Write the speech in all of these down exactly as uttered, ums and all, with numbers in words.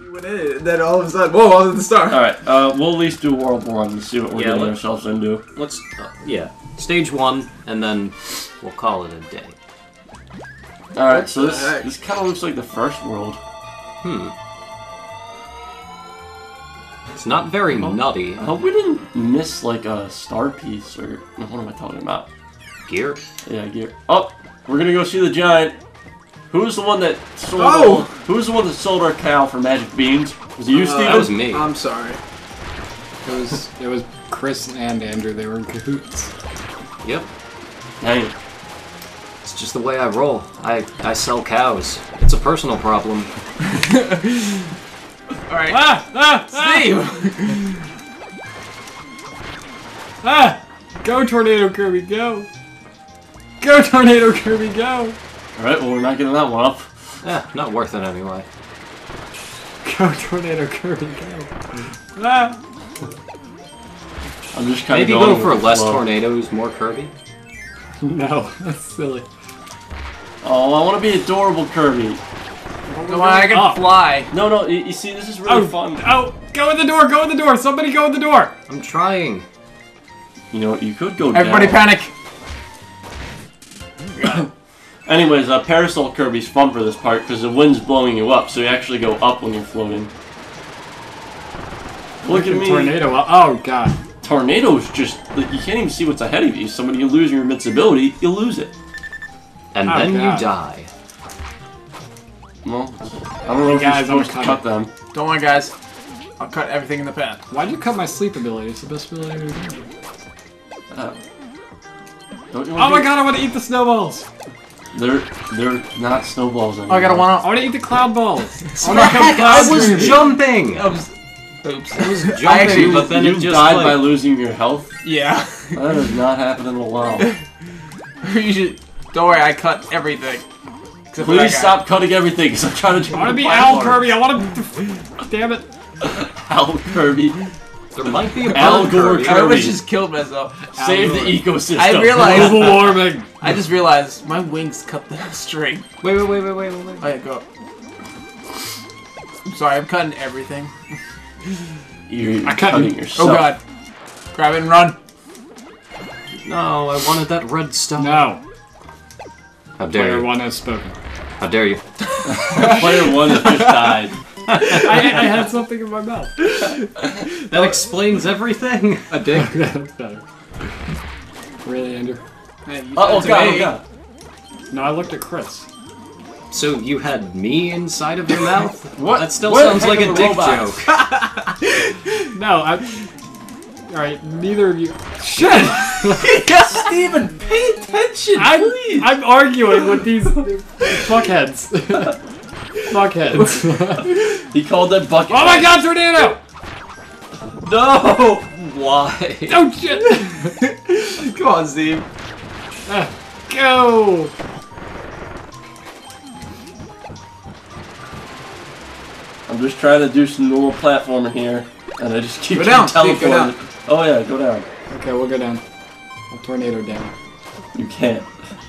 went in, and then all of a sudden, whoa, I was at the start. Alright, uh, we'll at least do World One and see what we're Yeah, getting let- ourselves into. Let's, uh, yeah. Stage one, and then we'll call it a day. Alright, so the this, heck? this kind of looks like the first world. Hmm. It's not very nutty. I hope we didn't miss, like, a star piece, or... What am I talking about? Gear? Yeah, gear. Oh! We're gonna go see the giant. Who's the one that sold Oh! our, Who's the one that sold our cow for magic beans? Was it you, Uh, Steven? That was me. I'm sorry. It was it was Chris and Andrew. They were in cahoots. Yep. Dang it. It's just the way I roll. I, I sell cows. It's a personal problem. Alright. Ah! Ah! Steve! Ah! Go, Tornado Kirby, go! Go, Tornado Kirby, go! Alright, well, we're not getting that one up. Eh, not worth it anyway. Go, Tornado Kirby, go! Ah! I'm just kind of Maybe going go for with the less flow. tornadoes, more Kirby. No, that's silly. Oh, I want to be adorable Kirby. Come on, I can up. fly. No, no, you, you see, this is really Oh, fun. oh! Go in the door! Go in the door! Somebody go in the door! I'm trying. You know, you could go Everybody down. panic. Anyways, uh, Parasol Kirby's fun for this part because the wind's blowing you up, so you actually go up when you're floating. Look at me. Tornado. Oh god. Tornadoes just, like, you can't even see what's ahead of you, so when you lose your invincibility, you lose it. And Oh, then God. you die. Well, I don't know if Guys, you're I'm supposed to cut cutting. them. Don't worry, guys. I'll cut everything in the path. Why'd you cut my sleep ability? It's the best ability I've ever done. Uh, don't you Oh want my to god, I want to eat the snowballs! They're, they're not snowballs anymore. Oh, I got a one up. I want to eat the cloud balls! I want to become I cloud was Kirby. jumping! Oops. Oops. I was jumping, I actually- but then you it just died like... by losing your health? Yeah. That has not happened in a while. You should. Don't worry, I cut everything. Except for that Please guy. stop cutting everything, because I'm trying to I want to do be the Owl platform. Kirby! I want to... Damn it. Owl Kirby. There might be a Al bird Gore Kirby. I Kirby. almost just killed myself. Save the ecosystem. I realized- Global warming! I just realized my wings cut the string. Wait, wait, wait, wait, wait, wait, wait. Oh yeah, go up. I'm sorry, I'm cutting everything. You're I cut cutting you. yourself. Oh god. Grab it and run. No, I wanted that red stone. No. How dare Player you. one has spoken. How dare you. Player one has just died. I, I had something in my mouth. That explains everything. A dick. That's better. Really, Andrew? Hey, you Uh oh, said god, to oh me. No, god. I looked at Chris. So you had me inside of your mouth? What? That still What sounds heck like a of a dick robot? joke. No, I... Alright, neither of you... Shit! Steven, pay attention, I'm, please. I'm arguing with these fuckheads. Fuckheads. He called that bucket. Oh my god, tornado! No! Why? Oh shit! Come on, Steve. Ah, go! I'm just trying to do some normal platforming here, and I just keep Go getting down, Steve, go teleported. Oh yeah, go down. Okay, we'll go down. I'll tornado down. You can't.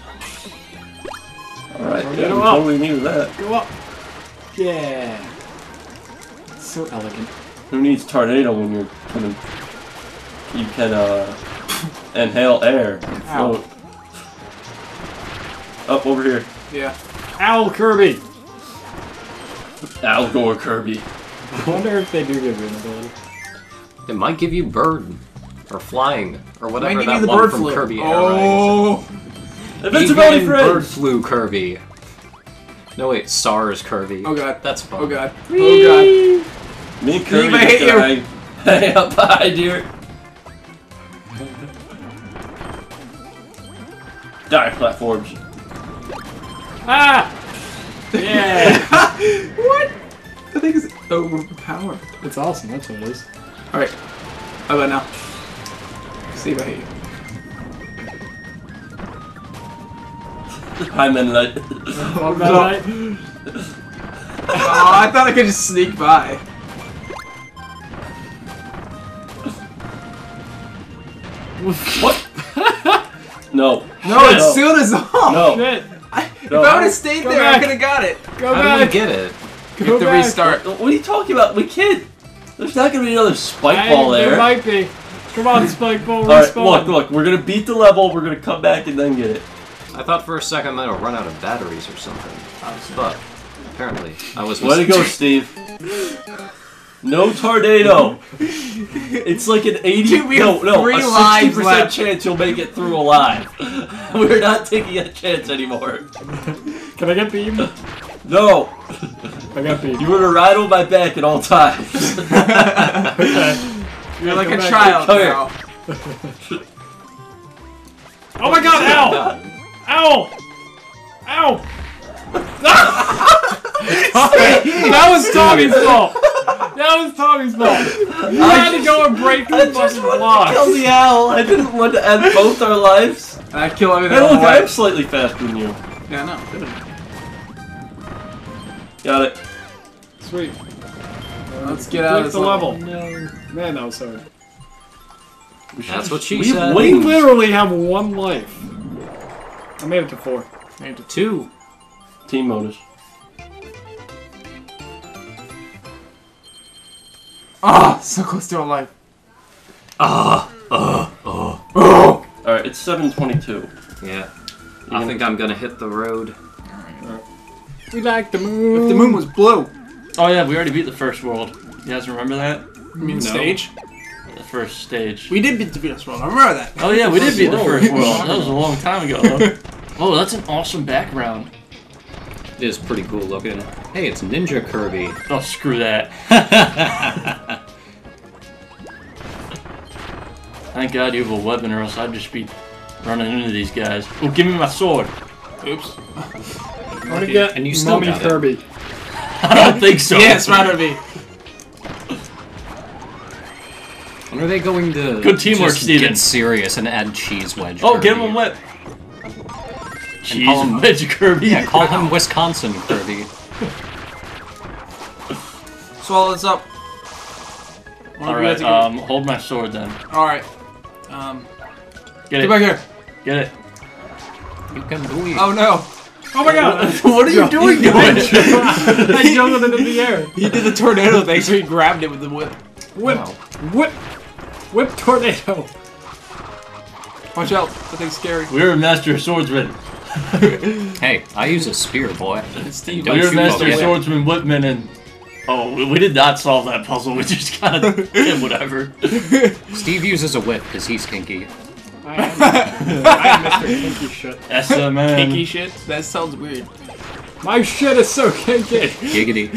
Alright, yeah, we Tornado up. totally needed that. Go up! Yeah! So elegant. Who needs tornado when you're kind of... You can, uh... inhale air and Ow. float. Up over here. Yeah. Owl Kirby! Al Gore Kirby. I wonder if they do give you an ability. It might give you bird. Or flying. Or whatever Might give that you the one bird from flu. Kirby Oh. Invincibility Even bird Fringe! flu Kirby. No wait, SARS Kirby. Oh god. That's fun. Oh god. Oh god. Me and Kirby Steve, I hate just you. hang, hang up behind you. Die, platforms. Ah! Yeah! What? The thing is overpowered. It's awesome, that's what it is. Alright. How about now? Steve, I hate you. Hi, Menlight. Oh, right. Oh, I thought I could just sneak by. What? No. No, as soon as off. No. Shit! I, if No. I would have stayed Go there, back. I could have got it. Go How back! do we get it? We have to back. restart. What are you talking about? We can't. There's not gonna be another spike I, ball there there. might be. Come on, Spike Ball, Alright, respawn. look, look. We're gonna beat the level. We're gonna come back and then get it. I thought for a second that I'd run out of batteries or something. But apparently I was. Way to go, Steve. No tornado. It's like an eighty. Dude, we no, have no, three a lives sixty percent left. chance you'll make it through alive. We're not taking a chance anymore. Can I get beam? No. I got beam. You want to ride on my back at all times. Okay. You're like Come a back. child Come here. now. Oh my god, ow! Ow! Ow! That was Tommy's fault! That was Tommy's fault! You had to go and break the I just fucking wanted block! to kill the owl. I didn't want to end both our lives. And I kill everything Hey, on look, the I way. am slightly faster than you. Yeah, no. Good. Got it. Sweet. Let's get out of Break this the level. level. Man, that was hard. We should- That's what she we have said. We wings. literally have one life. I made it to four. Made it to Two. Team modus. Ah, so close to a life. Ah. Uh. Uh. Oh! Alright, it's seven twenty-two. Yeah. I think I'm gonna hit the road. We like the moon. If the moon was blue. Oh yeah, we already beat the first world. You guys remember that? You mean No. stage? The first stage. We did beat the first world. I remember that. Oh yeah, we did beat the world. first world. That was a long time ago. Though. Oh, that's an awesome background. It is pretty cool looking. Hey, it's Ninja Kirby. Oh, screw that. Thank God you have a weapon, or else I'd just be running into these guys. Oh, give me my sword. Oops. I want to get And you still Mommy got it. Kirby. I don't think so. Yes, right on me. When are they going to Good teamwork, just Steven. get serious and add cheese wedge? Oh, Kirby? give him a whip. Cheese call him- wedge Kirby. Yeah, call him Wisconsin Kirby. Swallow this up. Alright, um, hold my sword then. Alright. Um, Get get it. back here. Get it. You can do it. Oh no. Oh my god! What are you doing, doing? I jumped into the air. He did the tornado thing, so he grabbed it with the whip. Whip! Wow. Whip! Whip tornado! Watch out. That thing's scary. We're a master swordsman. Hey, I use a spear, boy. Steve, Don't We're a you master forget it. swordsman, whipman, and... Oh, we- we did not solve that puzzle. We just kind of did whatever. Steve uses a whip because he's kinky. I am, I am Mister Kinky shit. That's the man. kinky shit? That sounds weird. My shit is so kinky! Giggity.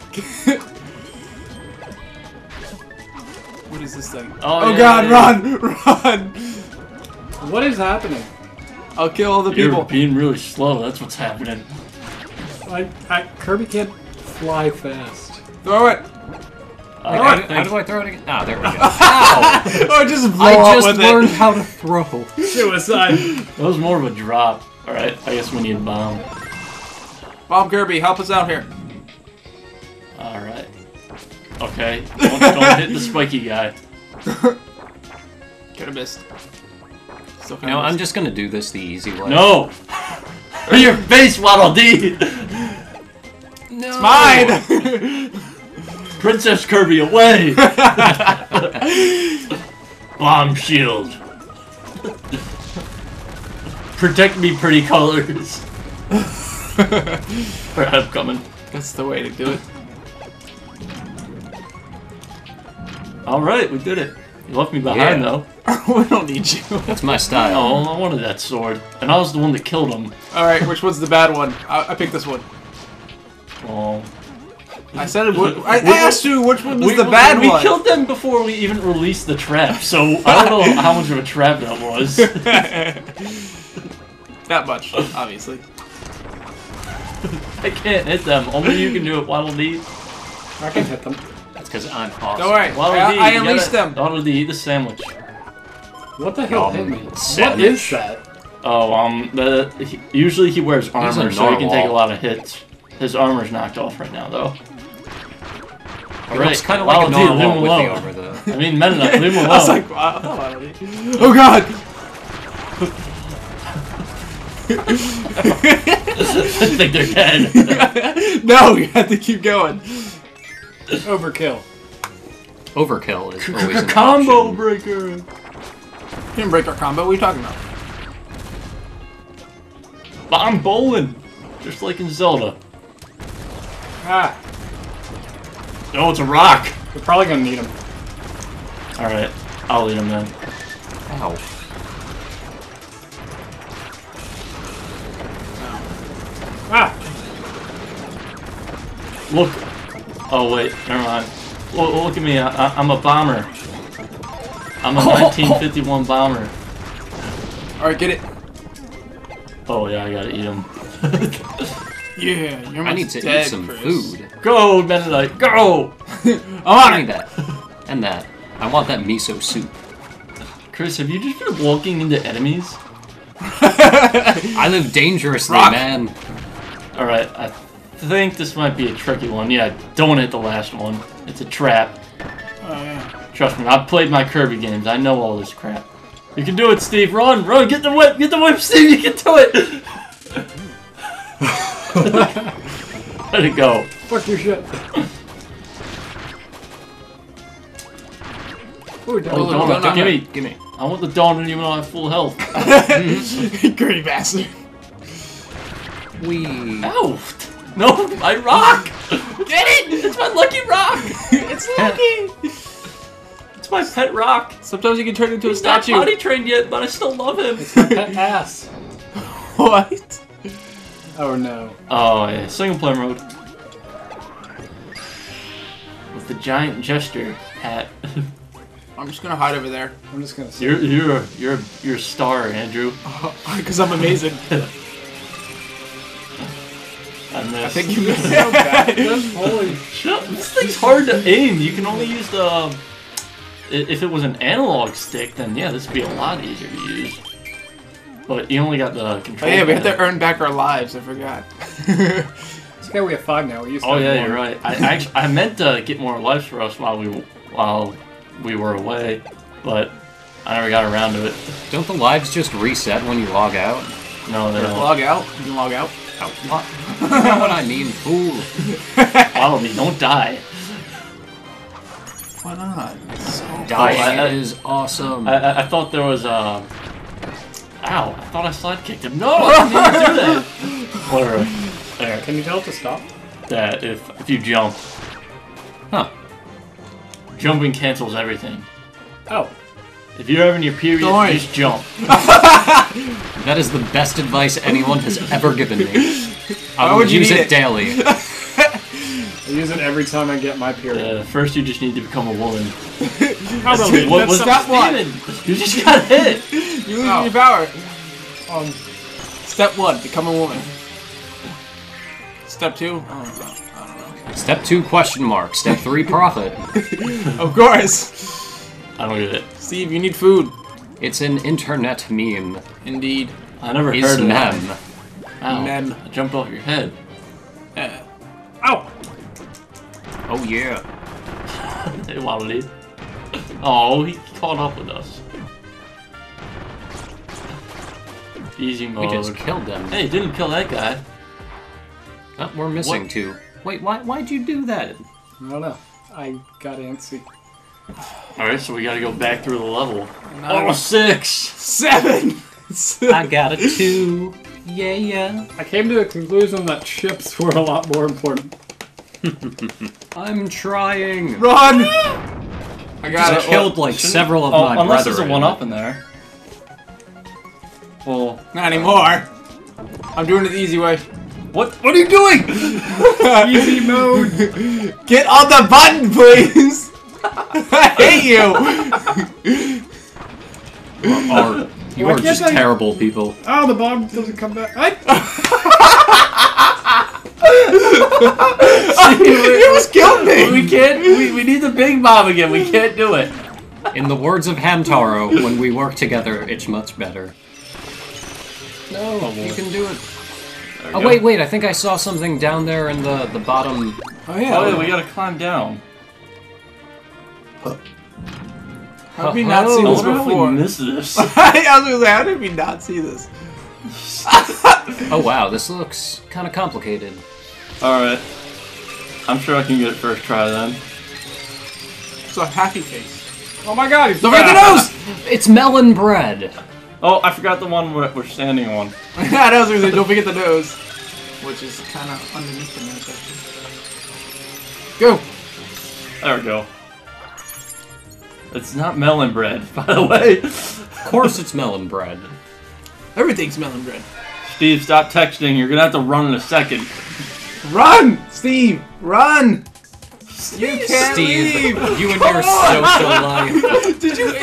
What is this thing? Oh, Oh yeah, god, yeah. run! Run! What is happening? I'll kill all the You're people. being really slow. That's what's happening. I, I, Kirby can't fly fast. Throw it! Uh, How, do, how do I throw it again? Ah, there we go. Ow! Oh, just blow I up just with learned it. how to throw. Suicide! that was more of a drop. Alright, I guess we need a bomb. Bob Kirby, help us out here. Alright. Okay. Don't, don't hit the spiky guy. Could have missed. Still You kinda know, I'm missed. just gonna do this the easy way. No! Your face, Waddle Dee! No! Mine! Princess Kirby, away! Bomb shield. Protect me, pretty colors. Alright, I'm coming. That's the way to do it. Alright, we did it. You left me behind, Yeah. though. We don't need you. That's my style. Oh, I wanted that sword. And I was the one that killed him. Alright, which one's the bad one? I, I picked this one. Oh. I said it. What, I, I asked you which one was We, the bad we one. killed them before we even released the trap, so I don't know how much of a trap that was. Not much, obviously. I can't hit them. Only you can do it, Waddle Dee. I can hit them. That's because I'm awesome. Don't worry. Waddle I, Dee, I you unleashed gotta- them. Waddle Dee, eat the sandwich. What the hell Um, hit me? What sandwich. is that? Oh, um, the he, usually he wears armor, so he can narwhal. take a lot of hits. His armor's knocked off right now, though. It Right. looks kind of Waddle like a Dee, leave narwhal him with the alone. armor, though. I mean, Meta Knight, leave him alone. I was like, wow. Oh god! I think they're dead. No, you have to keep going. Overkill. Overkill is always an Combo option. breaker. You didn't break our combo. What are you talking about? Bomb bowling, just like in Zelda. Ah, Oh, it's a rock. we're probably gonna need him. All right, I'll eat him then. Ow. Ah, Look. Oh wait, never mind. Look, look at me. I, I, I'm a bomber. I'm a nineteen fifty-one bomber. All right, get it. Oh yeah, I gotta eat him. Yeah, you're I need to dead, eat some Chris. food. Go, Mennonite, go! I'm on I it. need that. And that. I want that miso soup. Chris, have you just been walking into enemies? I live dangerously, Rock. man. All right, I think this might be a tricky one. Yeah, don't hit the last one. It's a trap. Oh, yeah. Trust me, I've played my Kirby games. I know all this crap. You can do it, Steve. Run, run, get the whip, get the whip, Steve. You can do it. Let it go. fuck your shit. Ooh, Oh, double donut, donut. give me, give me. I want the donut even though I have full health. Greedy bastard. We. Ow! No, my rock! Get it! It's my lucky rock! It's lucky. It's my pet rock. Sometimes you can turn into He's a not statue. potty trained yet, but I still love him. Pet ass. What? Oh no. Oh yeah, single player mode. With the giant gesture hat. I'm just gonna hide over there. I'm just gonna say. You're you're a, you're a, you're a star, Andrew. Because I'm amazing. I missed. I think you missed. So bad. Holy. Shut up. This thing's hard to aim. You can only use the. Um, i- if it was an analog stick, then yeah, this would be a lot easier to use. But you only got the Oh control. yeah, we have pad. to earn back our lives. I forgot. It's okay, we have five now. We used to Oh have yeah, one. you're right. I actually I meant to get more lives for us while we while we were away, but I never got around to it. Don't the lives just reset when you log out? No, they don't. Log out. You can log out. What? You know what I mean, fool. Follow me. Don't die. Why not? It's so Dying I- I- is awesome. I, I, I thought there was um. Ow! I thought I slide kicked him. No, I didn't do that. Whatever. There. Can you tell it to stop? That if if you jump, Huh. jumping cancels everything. Oh. If you're having your period, Don't worry. just jump. That is the best advice anyone has ever given me. I Why will would you use need it it? daily. I use it every time I get my period. Uh, first, you just need to become a woman. How about we- What was step one. You just got hit. You lose Oh. your power. Um, Step one: become a woman. Step two: oh, I Step two, question mark. Step three, profit. don't know. Of course. I don't get it. Steve, you need food. It's an internet meme. Indeed. I never Is heard of that. mem. Ow. Mem. I jumped off your head. Yeah. ow! Oh yeah. Hey, Waddle Oh, he caught up with us. Easy We mode. just killed them. Hey, didn't kill that guy. Oh, we're missing What? two. Wait, why? Why'd you do that? I don't know. I got antsy. Alright, so we gotta go back through the level. Nine. Oh, six! Seven. I got a two. Yeah, yeah. I came to the conclusion that chips were a lot more important. I'm trying. Run. I got I it. killed like several of Oh, my unless there's a brethren. one-up in there. Well, Not anymore. I'm doing it the easy way. what? What are you doing? Easy mode. Get on the button, please. I hate you. Are, you Why are can't just I- terrible people. Oh, the bomb doesn't come back. I, You almost killed me. We can't. We, we need the big bomb again. We can't do it. In the words of Hamtaro, when we work together, it's much better. No, you can do it. There we Oh go. wait, wait! I think I saw something down there in the the bottom. Oh yeah. Oh yeah, we gotta climb down. How did we not see Oh, I this wonder how we before? missed this. I was gonna say, how did we not see this? Oh wow, this looks kind of complicated. Alright. I'm sure I can get it first try then. It's a happy face. Oh my god, he's Don't forget the nose! It's melon bread. Oh, I forgot the one we're, we're standing on. Yeah, that was gonna say, don't forget the nose. Which is kind of underneath the nose, actually. Go! There we go. It's not melon bread, by the way. Of course it's melon bread. Everything's melon bread. Steve, stop texting. You're gonna have to run in a second. Run! Steve! Run! You can't Steve, leave! you and Come your on! social life. Did you...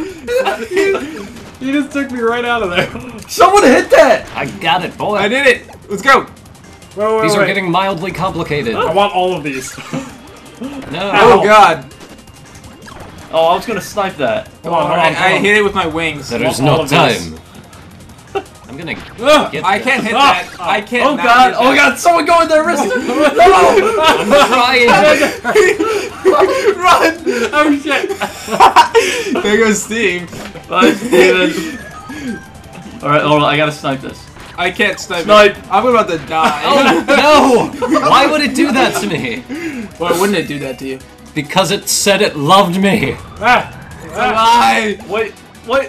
You just took me right out of there. Someone hit that! I got it, boy. I did it! Let's go! Wait, wait, These wait. are getting mildly complicated. I want all of these. No. Oh god! Oh, I was gonna snipe that. Hold on, hold on, I, hold I on. hit it with my wings. There is all no of these. time. I'm gonna Ugh, get I this. can't hit Ah, that. ah. I can't. Oh not god! hit Oh that. god! Someone go in there! Wrist! No! I'm trying. Run! Oh shit! There goes Steve. Bye, Steven. Alright, hold on. I gotta snipe this. I can't snipe. Snipe. It. I'm about to die. Oh no! Why would it do that to me? Why wouldn't it do that to you? Because it said it loved me. Ah. Lie. Wait, wait.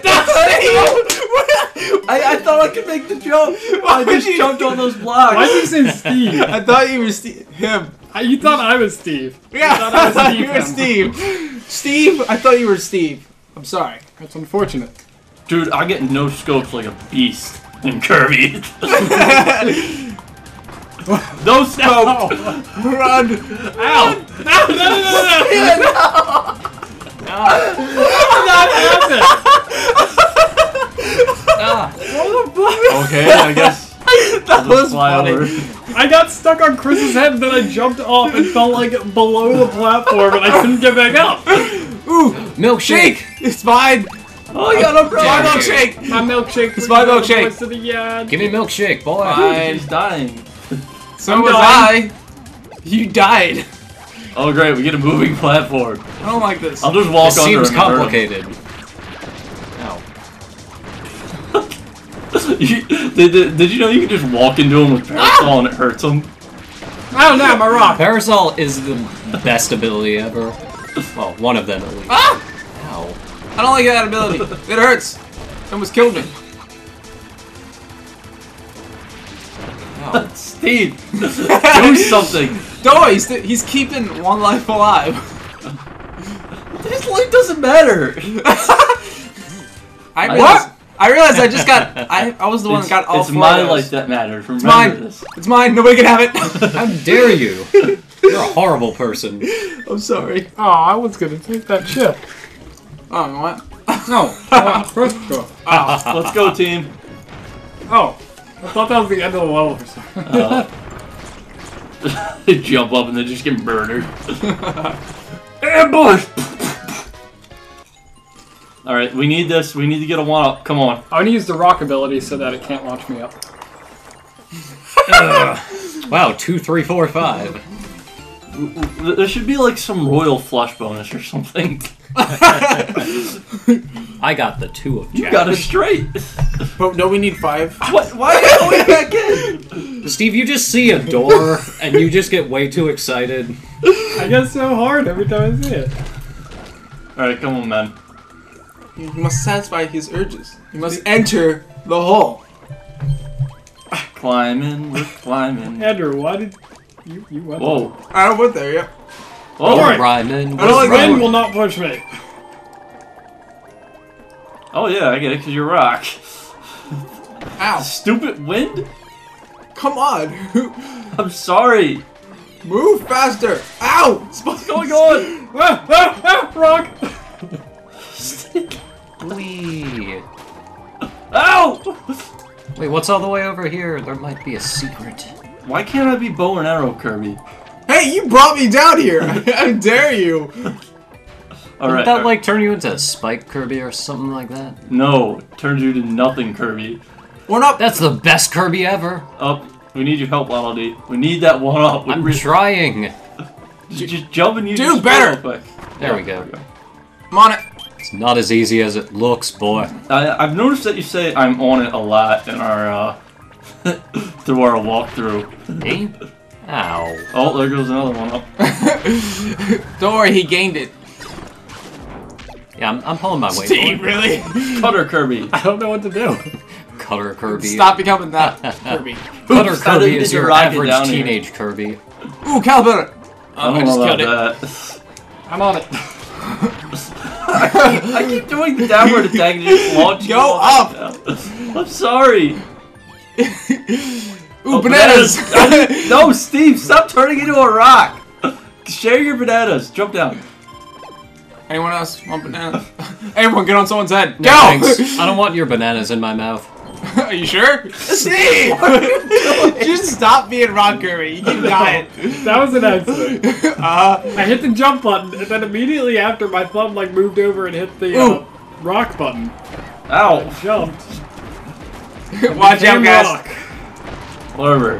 I, I thought I could make the jump. I just you- jumped on those blocks. Why did you say Steve? I thought you were Steve. Him. I- You thought I was Steve. Yeah, thought I I was thought Steve you were him. Steve. Steve, I thought you were Steve. I'm sorry. That's unfortunate. Dude, I get no scopes like a beast in Kirby. No scope. Run. Ow! No, no, no, no, no! How did that happen? Ah. Okay, I guess. That was Fly funny. over. I got stuck on Chris's head, then I jumped off and fell like below the platform, and I couldn't get back up. Ooh, Milkshake. shake. It's mine. Oh, I got a My Damn you. milkshake. My milkshake. It's my brings all the milkshake. boys to the yard. Give me milkshake, boy. Fine. He's dying. So I'm was dying. I. You died. Oh great, we get a moving platform. I don't like this. I'll just walk This under seems and hurt him. complicated. Ow. You- did, did, did you know you can just walk into him with parasol and it hurts him? Oh no, my rock. Parasol is the best ability ever. Well, one of them at least. Ah! Ow. I don't like that ability. It hurts. It almost killed me. Ow. Steve, do something. No, he's, he's keeping one life alive. His life doesn't matter. I I realized, just- I realized I just got. I, I was the one It's, that got all it's four my of those. life that matters. Remember It's mine. this. It's mine. Nobody can have it. How dare you? You're a horrible person. I'm sorry. Oh, I was gonna take that chip. Oh, you know what? No, I want first go. Let's go, team. Oh, I thought that was the end of the level for some reason. Uh, they jump up and they just get murdered. Ambush! Alright, we need this. We need to get a one up. Come on. I'm gonna use the rock ability so that it can't launch me up. Wow, two, three, four, five. There should be like some royal flush bonus or something. I got the two of You Jack. got it straight. But no, we need five. What? Why are you going back in? Steve, you just see a door and you just get way too excited. I get so hard every time I see it. Alright, come on, man. You must satisfy his urges. You must enter the hole. Climbing, we're climbing. Andrew, why did you you went? Whoa. I don't put there, yep. Whoa. Alright. Ryman. I don't like Ren that. will not push me. Oh yeah, I get it, because you're rock. Ow. Stupid wind? Come on. I'm sorry. Move faster. Ow. What's going on? Ah, ah, ah, rock. Wee. Ow! Wait, what's all the way over here? There might be a secret. Why can't I be bow and arrow, Kirby? Hey, you brought me down here. How dare you? Alright. Didn't that like turn you into Spike Kirby or something like that? No, turns you to nothing, Kirby. One up. That's the best Kirby ever. Up. We need your help, Waddle Dee. We need that one up. We I'm re- trying. just, just jump and use Do your speed better. real quick. There we go. I'm on it. It's not as easy as it looks, boy. I, I've noticed that you say I'm on it a lot in our, uh, through our walkthrough. Me? Ow. Oh, there goes another one up. Don't worry, he gained it. Yeah, I'm, I'm pulling my weight. Steve, boy. really? Cutter Kirby. I don't know what to do. Cutter Kirby. Stop becoming that Kirby. Cutter Oops, I Kirby didn't is get your to rock it average down here. teenage Kirby. Ooh, Calipper! I don't I just know killed about that. I'm on it. I keep doing the downward attack and just launch. Go up! I'm sorry. Ooh, Oh, bananas! bananas. No, Steve, stop turning into a rock. Share your bananas. Jump down. Anyone else want bananas? Everyone get on someone's head. No, Go! thanks. I don't want your bananas in my mouth. Are you sure? Steve! Just stop being Rock Kirby. You keep dying. That was an accident. Uh, I hit the jump button, and then immediately after, my thumb like moved over and hit the uh, rock button. Ow. I jumped. watch out, Became guys. rock. Whatever.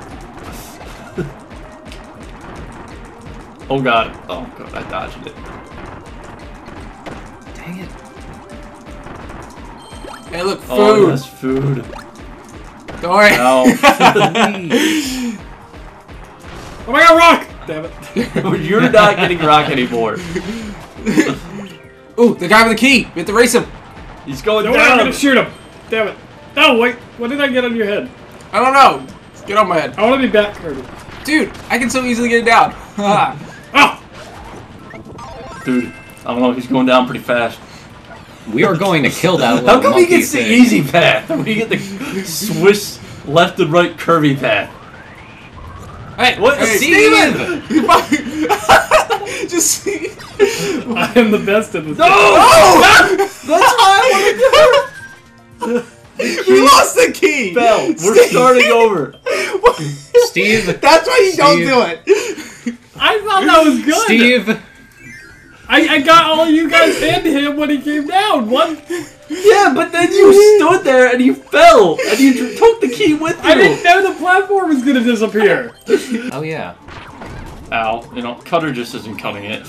Oh god. Oh god, I dodged it. Dang it. Hey, look, food. Oh, that's food. Don't worry. Ow. Oh my god, rock! Damn it. You're not getting rock anymore. Ooh, the guy with the key. We have to race him. He's going No, I'm down. gonna shoot him. Damn it. No, wait. What did I get on your head? I don't know. Get on my head. I want to be back, Kirby. Dude, I can so easily get it down. Oh! Dude, I don't know, he's going down pretty fast. We are going to kill that little How come he monkey gets the thing. easy path? We get the Swiss left and right Kirby path. Hey, What? Hey, Steven! Just see. I am the best at this. No! Oh! That's why I wanted to You lost the key. Bell, we're Steve. starting over. Steve. That's why you don't Steve. do it. I thought that was good. Steve. I, I got all you guys and him when he came down. One. Yeah, but then you stood there and you fell and you dr- took the key with you. I didn't know the platform was gonna disappear. Oh, yeah. Ow, you know, Cutter just isn't cutting it.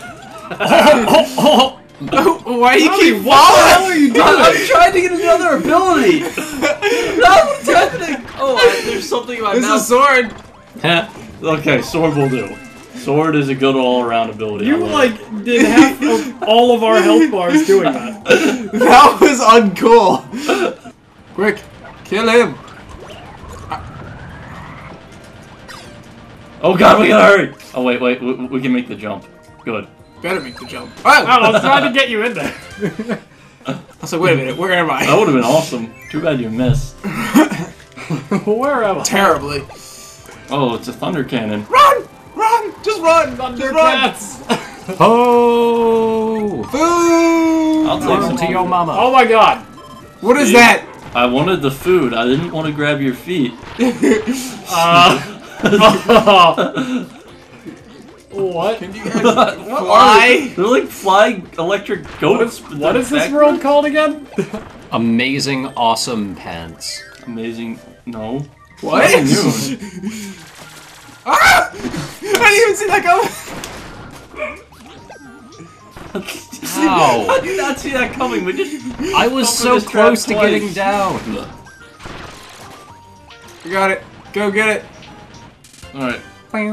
Oh, why do you Tommy, keep what the hell falling? are you doing? I'm trying to get another ability. That's what's happening. Oh, I, there's something in my This is a mouth. sword. Okay, sword will do. Sword is a good all-around ability. You I love like it. did half of all of our health bars doing that. That was uncool. Quick, kill him. Oh god, we gotta hurry! Oh wait, wait, we, we can make the jump. Good. Better make the jump. Oh, I Oh, was trying to get you in there. I was like, wait a minute, where am That I? would have been awesome. Too bad you missed. Where am I? Terribly. Oh, it's a thunder cannon. Run! Run! Just run! Just run! Thundercats. Oh! Food! I'll take Run some. to your mama. Oh my god. What is Steve? that? I wanted the food. I didn't want to grab your feet. Uh. What? Can you guys What are fly? they? They're like flying electric What is, goats. what is this world called again? Amazing, awesome pants. Amazing. No. What? Nothing new. Ah! I didn't even see that coming. Ow. I did not see that coming. We just. I was Over so this trap close to twice. getting down. You got it. Go get it. All right.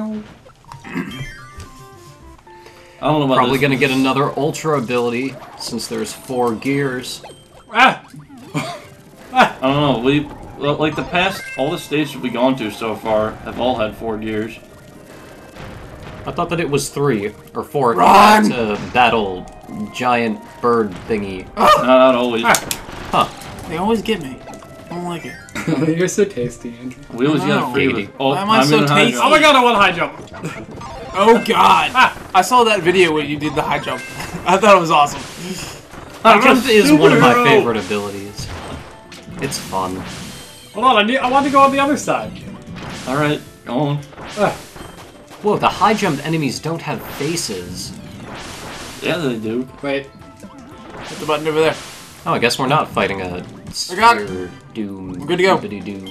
I don't know about Probably this. gonna get another ultra ability since there's four gears. Ah. I don't know. We like the past. All the stages we've gone to so far have all had four gears. I thought that it was three or four Run! to battle giant bird thingy. Not, not always. Huh. They always get me. I don't like it. You're so tasty, Andrew. We always I get know. a free with. Oh, Why am I I'm so in high tasty? jump. Oh my god, I want a high jump. Oh god. I saw that video when you did the high jump. I thought it was awesome. High jump is one of my superhero. favorite abilities. It's fun. Hold on, I need. I want to go on the other side. All right, go on. Ah. Whoa, the high jump enemies don't have faces. Yeah, they do. Wait. Hit the button over there. Oh, I guess we're not fighting a got it. sphere doom. We're good to go. doom.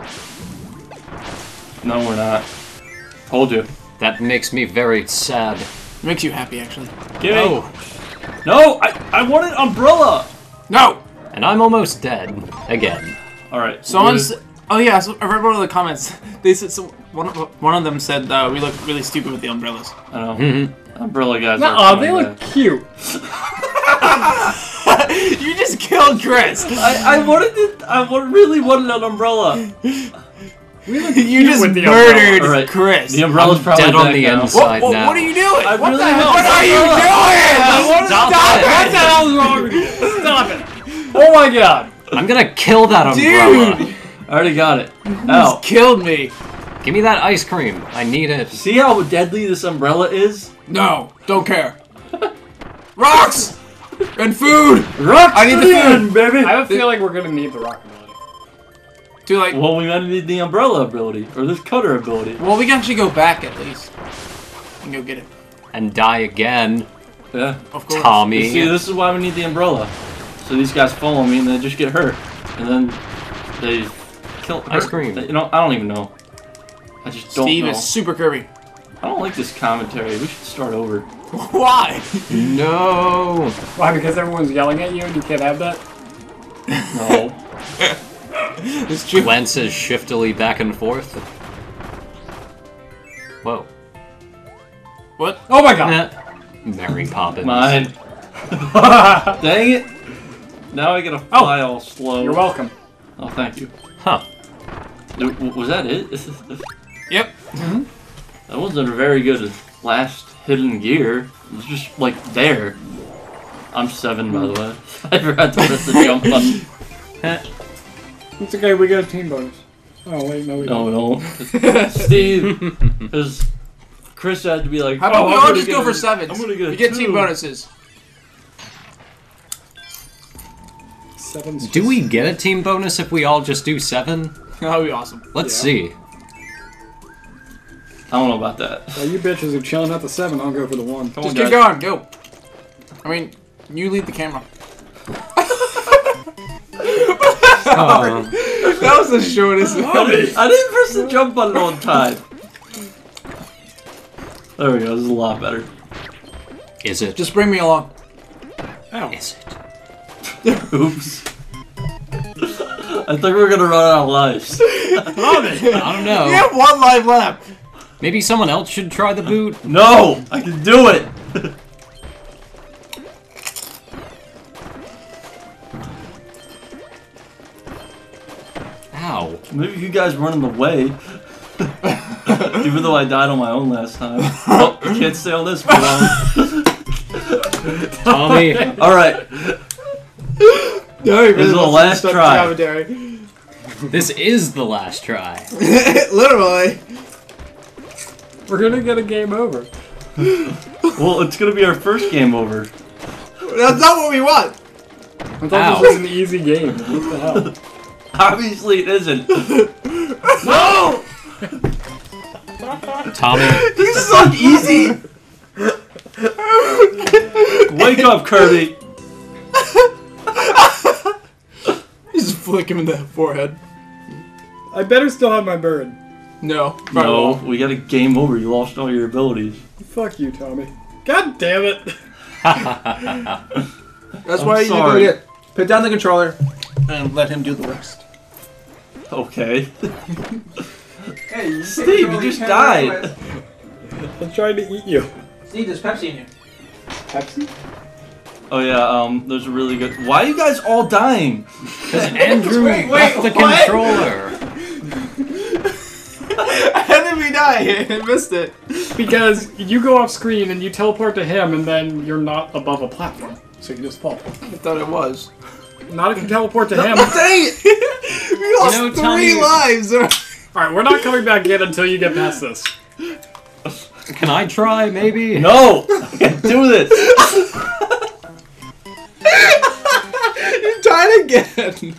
No, we're not. Told you. That makes me very sad. Makes you happy, actually. Give me. Oh, No, I I wanted umbrella. No. And I'm almost dead again. All right. Someone's. Oh yeah, so I read one of the comments. They said so. One of one of them said uh, we look really stupid with the umbrellas. I know. Mm-hmm. Umbrella guys. No, are they funny, look cute. You just killed Chris. I, I wanted to, I wa- really wanted an umbrella. We look You cute just with the murdered All right. Chris. The umbrella's I'm probably dead on back the now. inside. What, what, now. what are you doing? I what really the hell? want What are you umbrella. doing? Stop Stop it. What the hell is wrong with you? Stop it! Oh my god! I'm gonna kill that umbrella. Dude, I already got it. you Ow. killed me. Give me that ice cream. I need it. See how deadly this umbrella is? No, don't care. Rocks and food. Rock I need the food. baby. I have a feeling we're gonna need the rock ability. Do like. Well, we might need the umbrella ability or this cutter ability. Well, we can actually go back at least and go get it. And die again. Yeah. Of course. Tommy. You see, this is why we need the umbrella. So these guys follow me and they just get hurt, and then they kill. Ice hurt. cream. You know, I don't even know. I just don't Steve know. is super Kirby. I don't like this commentary. We should start over. Why? No. Why? Because everyone's yelling at you and you can't have that? No. It's true. Glances shiftily back and forth. Whoa. What? Oh my god! Eh. Mary Poppins. Mine. Dang it. Now I gotta Oh. fly all slow. You're welcome. Oh, thank you. Huh. Dude, w- Was that it? Yep. That wasn't a very good last hidden gear. It was just like there. I'm seven, by the way. I forgot to press the jump button. It's okay, we get a team bonus. Oh wait, no we No, don't. no. Steve, because Chris had to be like, How about oh, we I'm all gonna just get go a- for sevens? I'm gonna get a we get two. team bonuses. Seven. Do we get a team bonus if we all just do seven? That would be awesome. Let's Yeah. see. I don't know about that. While you bitches are chilling at the seven, I'll go for the one. Come Just on, keep guys. going. Go. I mean, you lead the camera. Uh, That was the shortest. I didn't, I didn't press the jump button on time. There we go. This is a lot better. is it? Just bring me along. Is it? Oops. I think we're gonna run out of lives. I don't know. We have one life left. Maybe someone else should try the boot. No, I can do it. Ow. Maybe you guys run in the way. Even though I died on my own last time. Oh, you can't stay on this for long. Tommy. Alright, No, he This is the last try. Commentary. This is the last try. Literally. We're gonna get a game over. well, it's gonna be our first game over. That's not what we want. I thought Ow. this was an easy game. What the hell? Obviously it isn't. No! Tommy. This is so easy! Wake up, Kirby! Just flick him in the forehead. I better still have my bird. No. probably No, won't. we got a game over. You lost all your abilities. Fuck you, Tommy. God damn it! That's I'm why you sorry. do it. Put down the controller and let him do the rest. Okay. Hey, you Steve, you just died. I'm trying to eat you. Steve, there's Pepsi in here. Pepsi? Oh yeah, um, there's a really good. Why are you guys all dying? Because Andrew Wait, left wait, the what? controller. How did we die? I missed it. Because you go off screen and you teleport to him and then you're not above a platform. So you just fall. I thought it was. Not if you teleport to him. Dang it! We lost know, three Tommy- lives. Alright, we're not coming back in until you get past this. Can I try, maybe? No, I can't do this. You died again.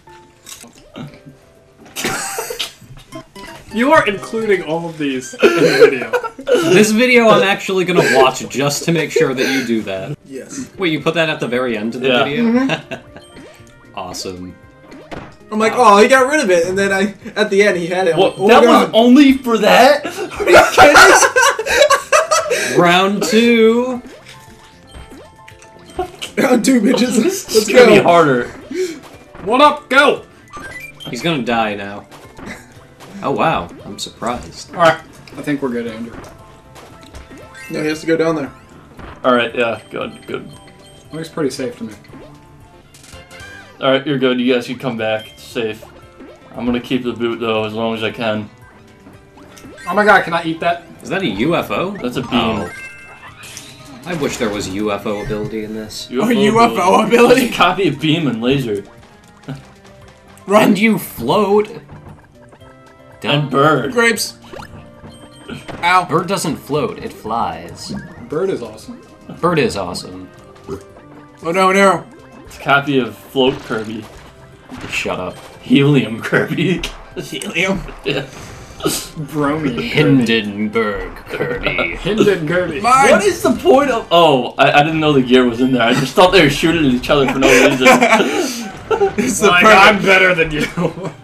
You are including all of these in the video. This video I'm actually gonna watch just to make sure that you do that. Yes. Wait, you put that at the very end of the Yeah. video? Awesome. I'm like, oh, he got rid of it, and then I, at the end, he had it. I'm What? like, oh That my was God. only for that? Are you kidding? Round two. Round two, bitches. Let's It's gonna be go. harder. One up, go! He's gonna die now. Oh wow, I'm surprised. Alright, I think we're good, Andrew. No, he has to go down there. Alright, yeah, good, good. Looks pretty safe to me. Alright, you're good. You guys can come back. It's safe. I'm gonna keep the boot, though, as long as I can. Oh my god, can I eat that? Is that a U F O? That's a beam. Oh. I wish there was U F O ability in this. Oh, U F O ability? It's a copy of beam and laser. Run. And you float. And bird. Grapes. Ow. Bird doesn't float, it flies. Bird is awesome. Bird is awesome. Oh no, an arrow. It's a copy of Float Kirby. Shut up. Helium Kirby. Helium. Yeah. Bromine. Hindenburg Kirby. Hinden Kirby. Mine. What is the point of... Oh, I, I didn't know the gear was in there. I just thought they were shooting at each other for no reason. It's the Like, perfect- I'm better than you.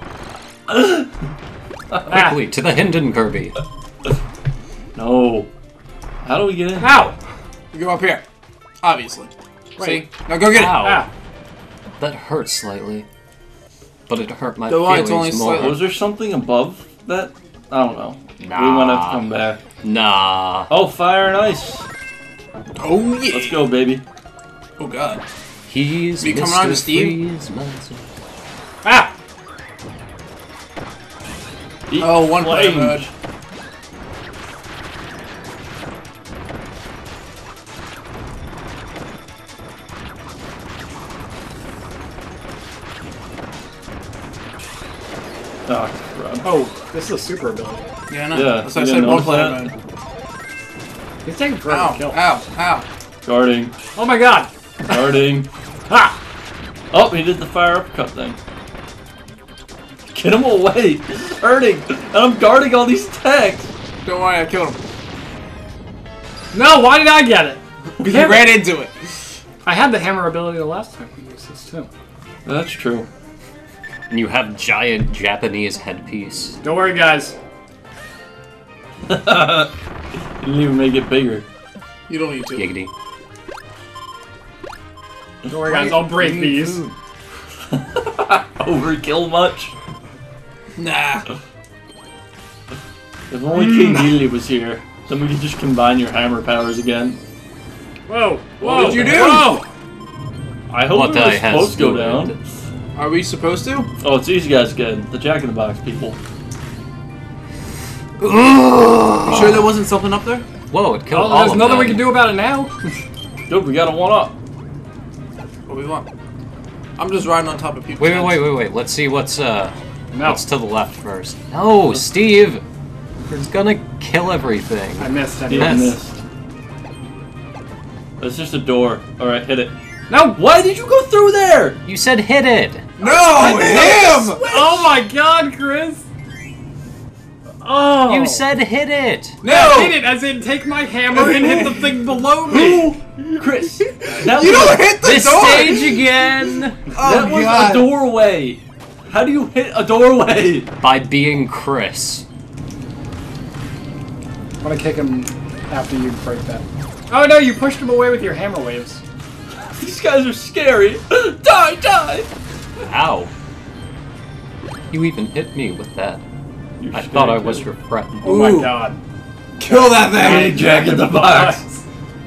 Quickly, to the Hinden Kirby. No. How do we get in? Ow! You go up here. Obviously. Wait. See? Now go get it. Ow. Ah. That hurt slightly. But it hurt my The line's only feelings more. slightly- Was there something above that? I don't know. Nah. We might have to come back. Nah. Oh, fire and ice. Oh yeah. Let's go, baby. Oh god. He's Are you coming Mister on, Steve? Freeze Monster. Ah! Eat Oh, one player flame. mode. Oh, crap. Oh, this is a super ability. Yeah, I know. Yeah, That's why I you said didn't one player notice mode. He's taking forever Ow, to kill. ow, ow. Guarding. Oh my god! Guarding. Ha! Oh, he did the fire uppercut thing. Get him away! This is hurting! And I'm guarding all these attacks! Don't worry, I killed him. No, why did I get it? Because you ran into it. I had the hammer ability the last time we used this too. That's true. And you have giant Japanese headpiece. Don't worry, guys. Didn't even make it bigger. You don't need to. Giggity. Don't worry, guys. I'll break You need these. food. Overkill much? Nah. If only King Neely was here, then we could just combine your hammer powers again. Whoa! What Whoa! did you do? Whoa! I hope What it was I has supposed to go doing. down. Are we supposed to? Oh, it's these guys again. The Jack in the Box people. You sure there wasn't something up there? Whoa, it killed Oh, all there's of nothing them. we can do about it now. Dude, we got a one up. What do we want? I'm just riding on top of people. Wait, wait, wait, wait, wait. Let's see what's uh No. what's to the left first. No, Steve! It's gonna kill everything. I missed Yeah, anyway. Yes. missed. It's just a door. Alright, hit it. No! Why did you go through there? You said hit it! No, him! Oh my god, Chris! Oh! You said hit it! No! I hit it as in take my hammer and hit the thing below me! Chris, that You was, don't hit the This door! stage again! Oh, that was God. a doorway. How do you hit a doorway? By being Chris. I'm gonna kick him after you break that. Oh no, you pushed him away with your hammer waves. These guys are scary. Die, die. Ow. You even hit me with that. You're I scary, thought I dude. was your friend. Oh my Ooh. god. Kill that Hey, thing! Jack in the Box.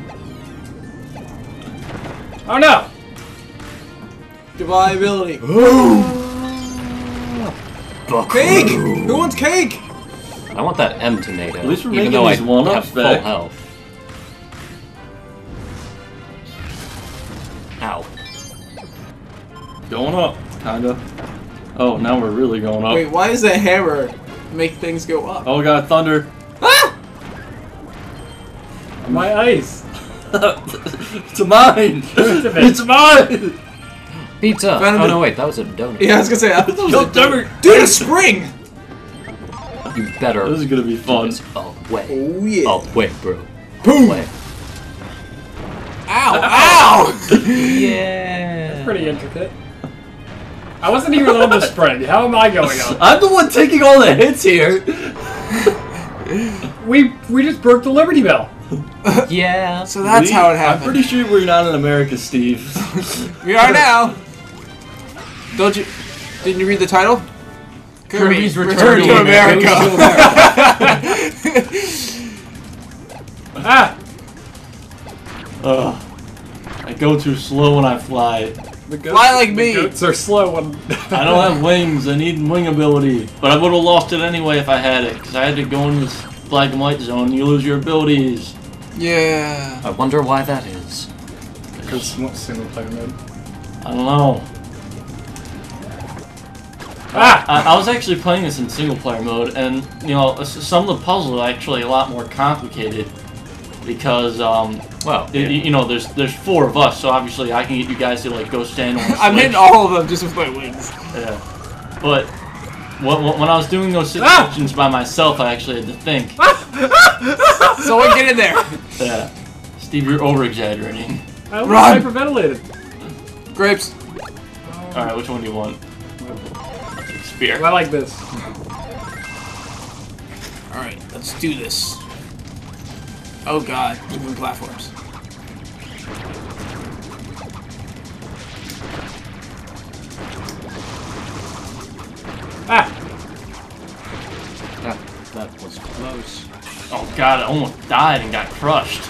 Oh no! Goodbye ability. Cake! Who wants cake? I want that M tomato. At least we're even making though these I one-ups have full back. health. Ow. Going up, kinda. Oh, now we're really going up. Wait, why does the hammer make things go up? Oh god, thunder. Ah! My ice! It's mine. it. It's mine. Pizza! Found Oh it. no, wait, that was a donut. Yeah, I was gonna say, I thought that was Yo, a Dumber. Dude, a spring! You better. This is gonna be fun. Oh, wait. Oh, yeah. Oh, wait, bro. Boom! Wait. Ow! Ow! Yeah. Pretty intricate. I wasn't even on the spread. How am I going up? I'm the one taking all the hits here. We we just broke the Liberty Bell. Yeah. So that's We- how it I'm happened. pretty sure we're not in America, Steve. We are now. Don't you? Didn't you read the title? Kirby's Return, Return to to America. Ah! Ugh. I go too slow when I fly. The goats, Fly like me. The goats are slow when... I don't have wings. I need wing ability. But I would have lost it anyway if I had it, because I had to go in this black and white zone. You lose your abilities. Yeah. I wonder why that is. Because what single player mode? I don't know. Ah! I, I was actually playing this in single player mode, and you know, s- some of the puzzles are actually a lot more complicated because, um, Well, y- yeah. y- you know, there's there's four of us, so obviously I can get you guys to like go stand on. a I'm hitting switch. all of them just with my wings. Yeah. But when, when I was doing those Ah! situations by myself, I actually had to think. Someone get in there. Yeah. Steve, you're over exaggerating. I almost Run! hyperventilated. Grapes. All right, which one do you want? I'll take spear. I like this. All right, let's do this. Oh God, moving platforms. Ah! That, that was close. Oh God, I almost died and got crushed.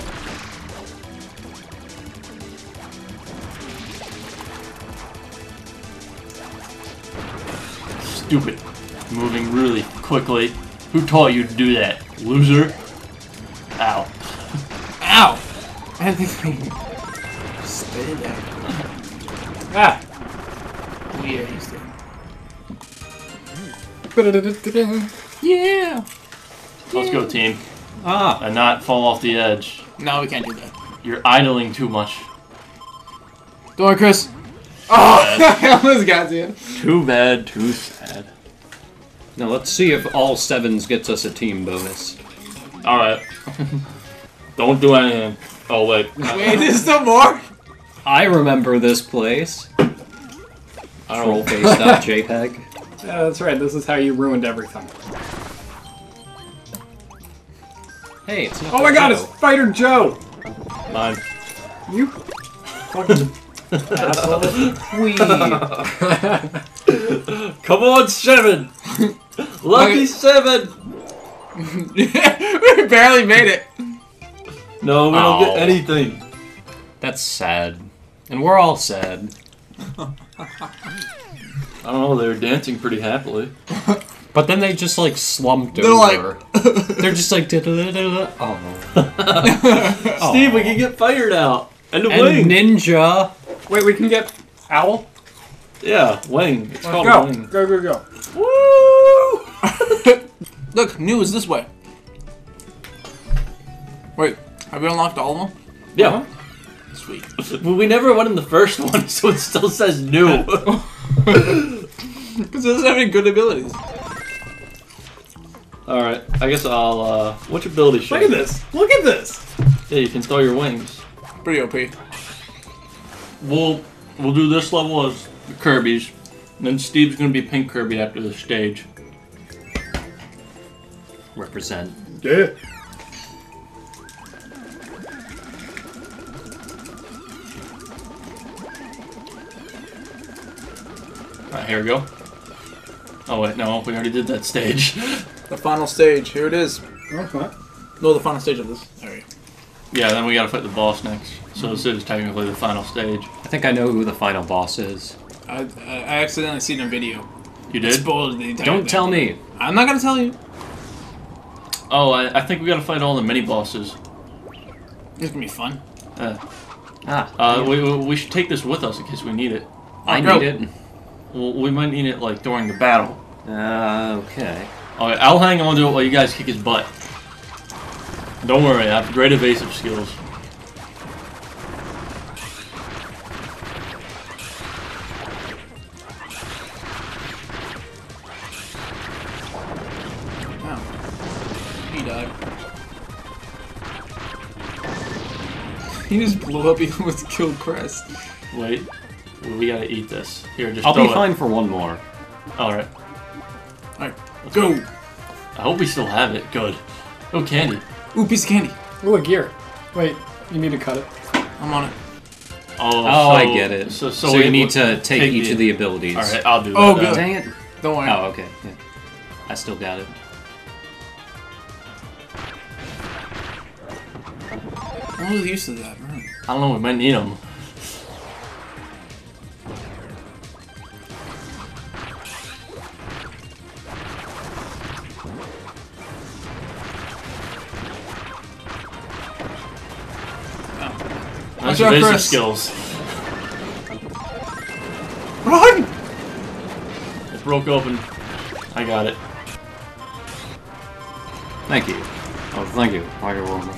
Stupid. Moving really quickly. Who taught you to do that? Loser? Ow. Ow! I think we stay there. Ah! Oh yeah, he's there. Yeah. Let's go, team. Ah, And not fall off the edge. No, we can't do that. You're idling too much. Don't worry, Chris. Oh, I almost got you. Too bad, too sad. now let's see if all sevens gets us a team bonus. Alright. Don't do anything. Oh, wait. Wait, there's still more. I remember this place. Trollface.jpg. Yeah, that's right. This is how you ruined everything. Hey, it's not Oh my God! It's Fighter Joe. Mine. You fucking asshole. Wee. Come on, seven! Lucky Okay. seven! We barely made it. No, we don't Oh. get anything. That's sad. And we're all sad. I don't know, they were dancing pretty happily. But then they just like slumped They're over. like- They're just like da-da-da-da-da. Oh. Steve, we can get fired out. And a And wing! ninja. Wait, we can get Owl? Yeah, wing. It's Let's called go. wing. Go, go, go. Woo! Look, new is this way. Wait, have we unlocked all of them? Yeah. Sweet. Well, we never went in the first one, so it still says new. Because it doesn't have any good abilities. Alright, I guess I'll, uh, what's your ability shape? Look at this. Look at this. Yeah, you can throw your wings. Pretty O P. We'll, we'll do this level as Kirby's, and then Steve's gonna be Pink Kirby after this stage. Represent. Yeah. Alright, here we go. Oh wait, no, we already did that stage. The final stage. Here it is. Okay. No, the final stage of this. There you go. Yeah, then we gotta fight the boss next. So this is technically the final stage. I think I know who the final boss is. I, I I accidentally seen a video. You It did? spoiled the entire Don't thing. tell me. I'm not gonna tell you. Oh, I, I think we gotta fight all the mini bosses. It's gonna be fun. Uh, Ah, uh, we, we we should take this with us in case we need it. I Go. need it. Well, we might need it like during the battle. Uh, okay. Okay, I'll hang on to it while you guys kick his butt. Don't worry, I have great evasive skills. Oh. He died. He just blew up. He almost killed Crest. Wait, we gotta eat this. Here, just I'll throw be it. fine for one more. Alright. Alright, go! I hope we still have it. Good. Oh, candy. Ooh, piece of candy. Ooh, a gear. Wait, you need to cut it. I'm on it. Oh, Oh, so, I get it. So, So, so, you we- need to take, take each the- of the abilities. Alright, I'll do that. Oh, then. good. Dang it. Don't worry. Oh, okay. Yeah. I still got it. I'm really used to that, man. I don't know, we might need them. Nice Watch out, evasive Chris. skills. Run! It broke open. I got it. Thank you. Oh, thank you. Thank you very much.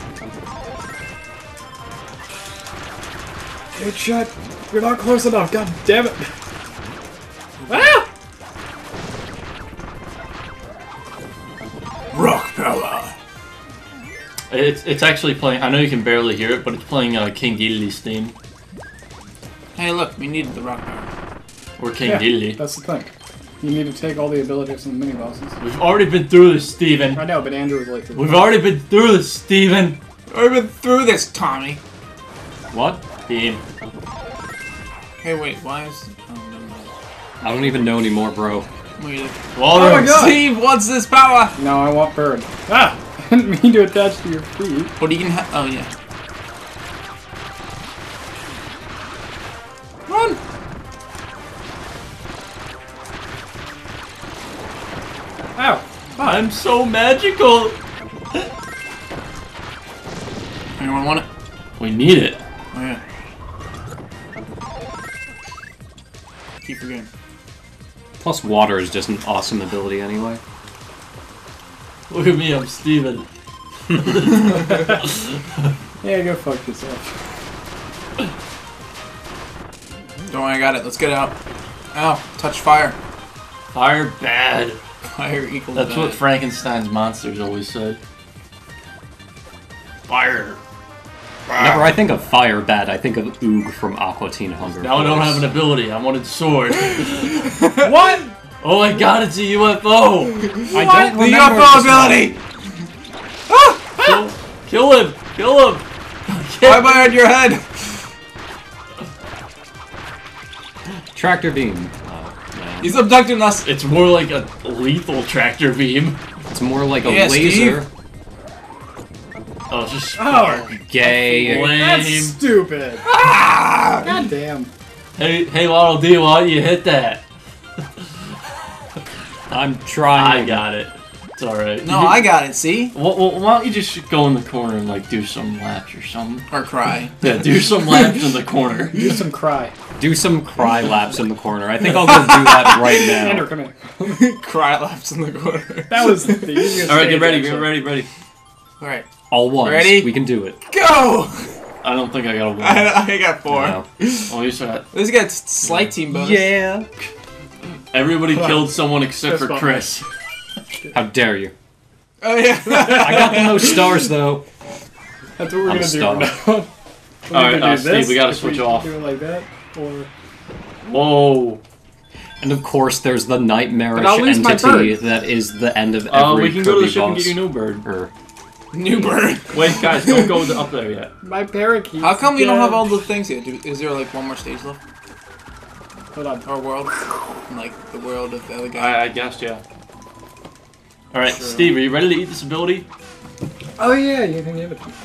Good shot. You're not close enough. God damn it. Ah! Rock power. It's it's actually playing. I know you can barely hear it, but it's playing uh, King Diddley's theme. Hey, look, we needed the rock power. Or King Yeah, Diddley. that's the thing. You need to take all the abilities from the mini bosses. We've already been through this, Steven. I know, but Andrew was late to the We've already been through this, Steven. I've been through this, Tommy. What? Team. Hey, wait, why is... Oh, no, no. I don't even know anymore, bro. Wait. Water. Oh my God. Steve, what's this power? No, I want bird. Ah! I didn't mean to attach to your feet. What do you can ha- Oh, yeah. Run! Ow! I'm so magical. Anyone want it? We need it. Oh, yeah. Keep forgetting. Plus, water is just an awesome ability anyway. Look at me, I'm Steven. Yeah, go fuck yourself. Don't worry, I got it. Let's get out. Ow, touch fire. Fire bad. Fire equals That's bad. what Frankenstein's monsters always said. Fire. Whenever I think of fire bad, I think of Oog from Aqua Teen Hunger. Now I don't Force. have an ability. I wanted sword. What? Oh my god, it's a U F O! I don't The remember U F O this ability! Kill, kill him! Kill him! Why am I on your head? one. Tractor beam. Oh, man. He's abducting us. It's more like a lethal tractor beam. It's more like a Yeah, laser. Steve. Oh, it's just Oh, Gay. lame. that's stupid. Ah! God damn. Hey, hey, Waddle Dee, why don't you hit that? I'm trying. I got it. It's alright. No, I got it, see? Well, well, why don't you just go in the corner and like do some laps or something? Or cry. Yeah, do some laps in the corner. Do some cry. Do some cry laps in the corner. I think I'll go do that right Andrew, now. come here. Cry laps in the corner. That was the easiest Alright, get stage, ready, actually. get ready, ready. Alright. All once. Ready? We can do it. Go! I don't think I got a one. I, I got four. No. Oh, you said This got slight team bonus. Yeah. everybody Come on. killed someone except Fist for bump. Chris. How dare you? Oh, yeah. I got the most stars though. That's what we're I'm gonna do stuck. from now on. We're Alright, gonna uh, do Steve, this, we gotta if switch we off. Do it like that, or Whoa. And of course, there's the nightmarish But I'll lose my entity bird. that is the end of every Uh, we can go to the Kirby ship and boss. get your new bird. Or- New bird. Wait, guys, don't go to- up there yet. my parakeet. How come we don't have all the things yet? Do, is there like one more stage left? Hold on. Our world? And, like the world of the other guy? I, I guess, yeah. Alright, Steve, are you ready to eat this ability? Oh yeah, you can give it to me.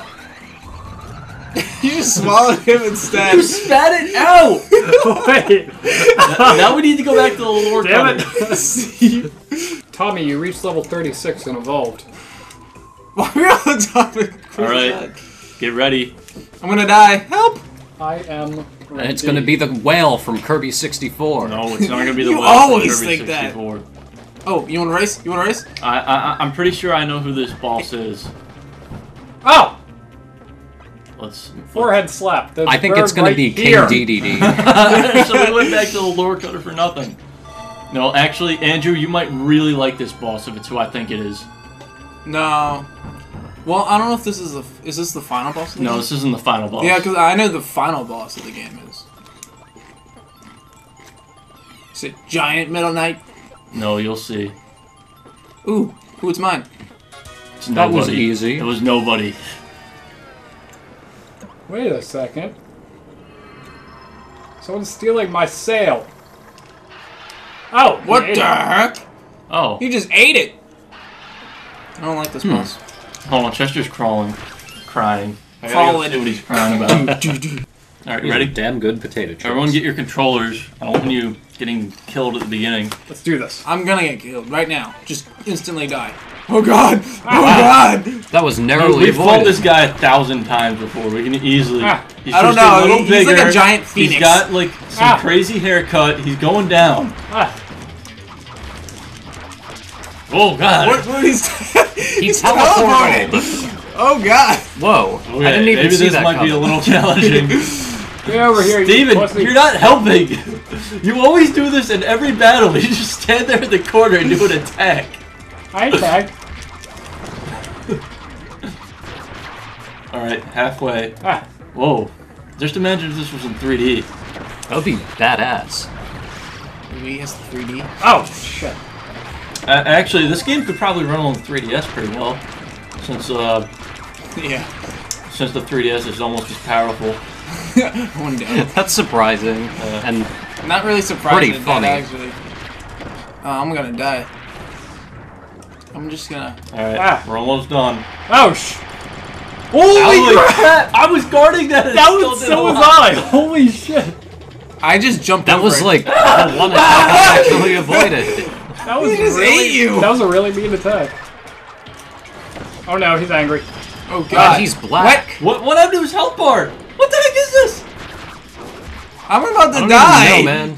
You just swallowed him instead. You spat it out! Wait, Now we need to go back to the lore damn cover. it! Tommy, you reached level thirty-six and evolved. Why are we on the topic? Alright, get ready. I'm gonna die. Help! I am. And it's gonna be the whale from Kirby sixty-four. No, it's not gonna be the You whale from always Kirby think that. sixty-four. Oh, you want to race? You want to race? I, I, I'm pretty sure I know who this boss is. Oh! Let's... Forehead slap. There's I think bird it's gonna right be here. King D D D. So we went back to the lore cutter for nothing. No, actually, Andrew, you might really like this boss if it's who I think it is. No. Well, I don't know if this is the. Is this the final boss of the No, game? this isn't the final boss. Yeah, because I know the final boss of the game is. Is it Giant Metal Knight? No, you'll see. Ooh, ooh, it's mine. It's That was nobody. easy. It was nobody. Wait a second. Someone's stealing my sail. Oh, What yeah. the heck? Oh. You just ate it. I don't like this boss. Hold on, Chester's crawling. Crying. I gotta Crawling. see what he's crying about. Alright, you ready? Damn good potato chips. Everyone get your controllers. I don't want you getting killed at the beginning. Let's do this. I'm gonna get killed right now. Just instantly die. Oh god! Oh god! That was No, narrowly we've fought avoided. this guy a thousand times before. We can easily. Ah. He's I don't just know, a little he- he's like bigger. a giant phoenix. He's got like some Ah. crazy haircut. He's going down. Ah, Oh god. What? What is He He's teleported. teleported. Oh god! Whoa. Okay, I didn't even maybe see this that might coming. be a little challenging. get over here, you Steven, pussy. you're not helping. You always do this in every battle. You just stand there in the corner and do an attack. I ain't tagged. Alright, halfway. Ah, Whoa. Just imagine if this was in three D. That would be badass. Wii has three D. oh, shit. Uh, actually, this game could probably run on three D S pretty well. Since, uh, Yeah. since the three D S is almost as powerful. One day. That's surprising. Uh, and Not really surprised Pretty at funny. that, actually. Oh, I'm gonna die. I'm just gonna... Alright, Ah. we're almost done. Oh, sh. Holy Holy crap! crap! I was guarding that and That it still was, did so a was lot. I! Holy shit! I just jumped that over was it. like the one attack I actually avoided. That was He just really, ate you. That was a really mean attack. Oh no, he's angry. Oh god. God, he's black. What, what happened to his health bar? What the heck is this? I'm about I to don't die! even know, man.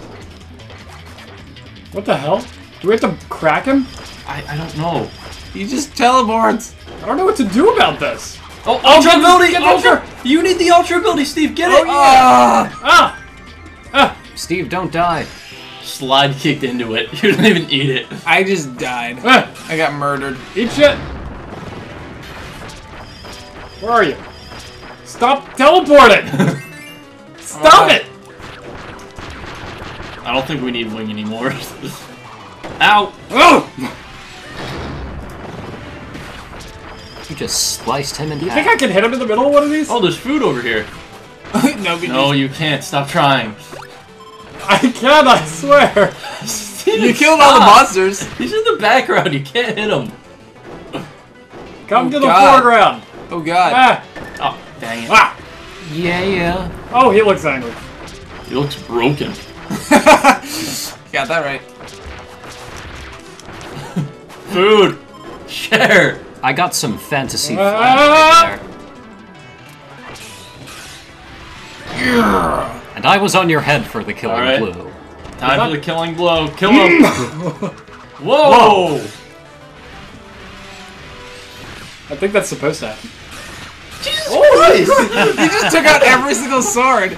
What the hell? Do we have to crack him? I, I don't know. He just teleports. I don't know what to do about this. Oh, ultra get this- ability! get Ultra! this- You need the ultra ability, Steve. Get Oh, it! Ah! Ah! Ah! Steve, don't die. Slide kicked into it. You didn't even eat it. I just died. Ah! I got murdered. Eat shit! Where are you? Stop teleporting! Stop Uh, it! I don't think we need wing anymore. Ow! Oh! You just sliced him in You half. think I can hit him in the middle of one of these? Oh, there's food over here. no, we No, you can't. Stop trying. I can, I swear! Steven, You killed all the stop. monsters. He's in the background. You can't hit him. Come Oh, to the God. foreground! Oh god. Ah! Oh, dang it. Ah! Yeah, yeah. Oh, he looks angry. He looks broken. Got that right. Food. Share. I got some fantasy Ah! flash right there. And I was on your head for the killing Alright. blow. Time that- for the killing blow. Kill him. Whoa. I think that's supposed to happen. Jesus Oh, you just took out every single sword.